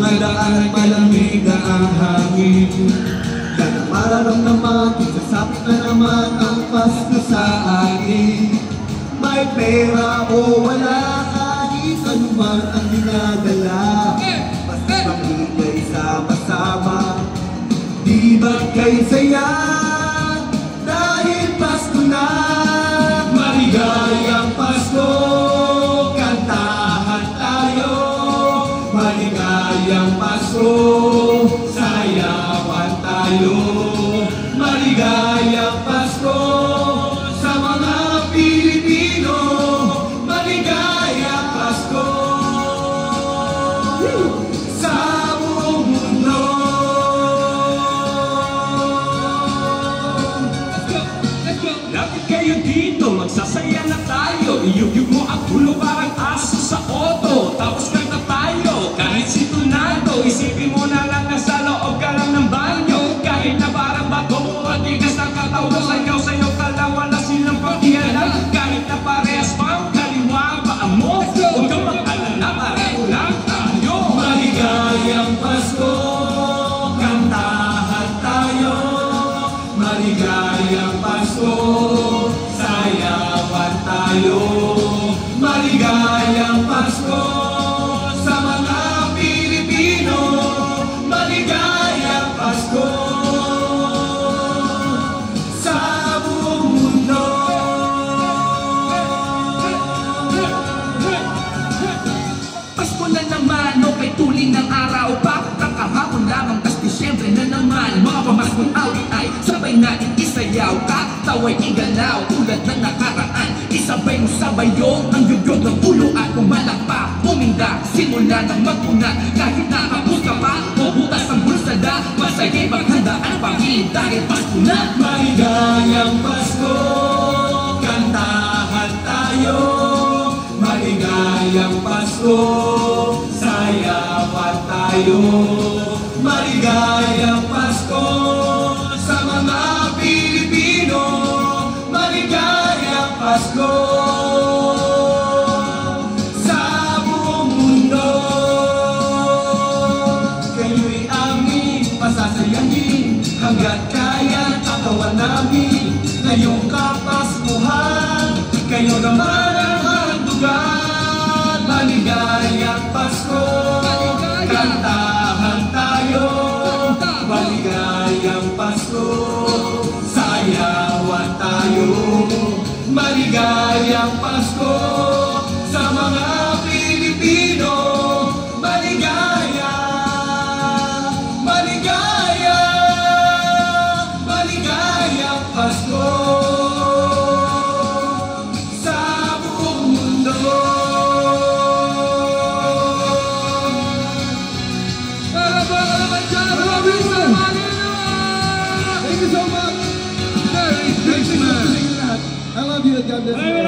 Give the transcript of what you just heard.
Handaan malamig na ang hangin. Yan ang mararamdaman kung sasapit na naman ang Pasko sa akin. May pera o wala, kahit anuman ang dinadala, basta pamilya sama-sama. Di ba kayo saya dahil Pasko na? Maligayang Pasko, kantahan tayo. Maligayang Pasko, sayawan tayo. Maligayang Pasko sa mga Pilipino. Maligayang Pasko sa buong mundo. Lapit kayo dito, magsasaya na tayo. Iyugyug mo ang ulo parang aso sa auto. Tapos kanta tayo, kahit sintonado. Isipin mo na lang nasa loob ka lang ng banyo. Kahit na parang bago mo ang tigas ng katawan. Sayaw-sayaw ka lang, wala silang pakialam. Kahit na parehas pa ang kaliwa ang paa mo, huwag kang mag-alala, pareho lang tayo. Maligayang Pasko, kantahan tayo. Maligayang Pasko, sayawan tayo. Maligayang Pasko sa mga Pilipino. Maligayang Pasko sa buong mundo. Pasko na naman, okay tuling ng araw. Bakit ang kahapon lamang, tas Disyembre na naman. Mga pamaskong awit ay sabay natin isayaw. Kataway igalaw tulad ng nakaraan. Isabay mo sa bayo ang yugyog ng ulo at pumalakpak. Puminda, simula ng magpunat. Kahit nakapos ka pa, mabutas ang bulsada. Masaya'y maghandaan pangin dahil Pasko na. Maligayang Pasko, kantahan tayo. Maligayang Pasko, sayawan tayo. Maligayang Pasko sa mga Pilipino. Maligayang Pasko sa buong mundo. Kayo'y aming pasasayahin hanggat kaya katawan namin. Ngayong Kapaskuhan, kayo naman ang handugan. Maligayang Pasko, kantahan tayo. Maligayang Pasko, sayawan tayo. Maligayang Pasko sa mga Pilipino. Maligaya, maligaya, maligayang Pasko sa buong mundo. Thank you so much. Merry Christmas. I love you. God bless you.